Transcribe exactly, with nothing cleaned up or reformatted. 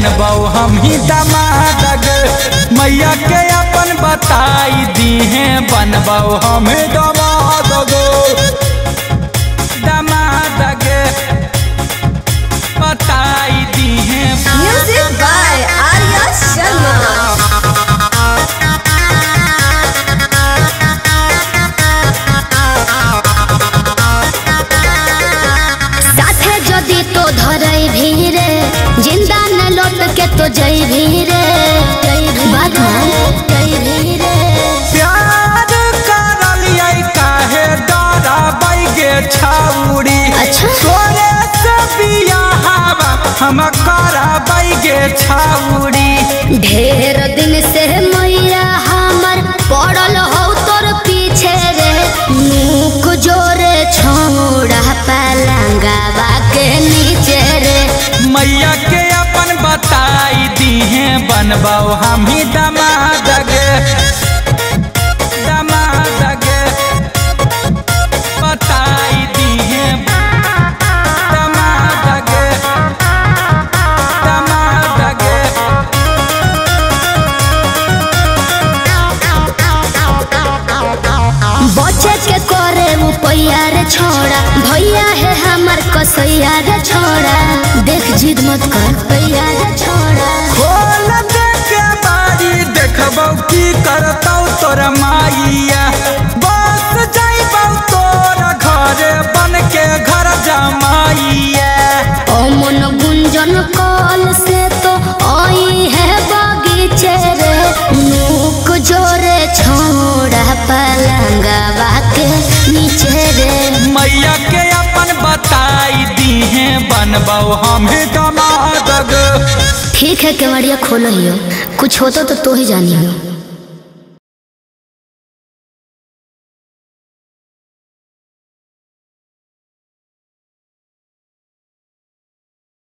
बनबो हम ही दामाद गे। मैया के अपन बताई दी है बनबो हम दामाद गे। दामाद गे बताई दी है। Music by Arya Sharma. तो धरई भीरे जिंदा न लौट के तो जई भीरे बात जई भीरे। प्यार करलिए काहे डराबै गे छाउरी। अच्छा तोरे से बियाह हम कराबै गे छाउरी। ढेर दिन से मैया हमर पड़ल हो तोर पीछे रे। मुख जोरे छोड़ा पलंगवा के नीचे रे। मैया के अपन बताई दी है बनबो हम ही दामाद गे। दामाद गे बताई दी है। दामाद गे दामाद गे। बचे के करे पैया रे छोड़ा। भैया है हमर कसैया रे छोड़ा। देख जिद मत कर पैया रे छोड़ा। खोल दे के बारी देखबौ की करतौ तोर माइया। बस जाइबौ तोर घरे बन के घर जमाइया। ओ मन गुंजन कल से तो आई है बगीचे रे। मुख जोरे छोड़ा पलंगवा के नीचे रे। मैया के अपन बताई दी है बनबो हम दामाद गे। ठीक है केवड़िया खोलो, कुछ होता तो तो ही जानी हो।